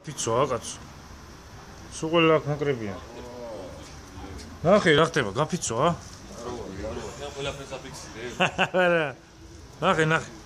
გაფიცოა კაცო. სულ ყველა აქ ნაკრებია. ნახე რა ხდება, გაფიცოა? რა ყველაფერს აფიქსირე? არა. ნახე.